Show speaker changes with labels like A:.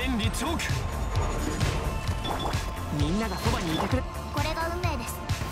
A: 天理チョーク。みんながそばにいてくれ。
B: これが運命です。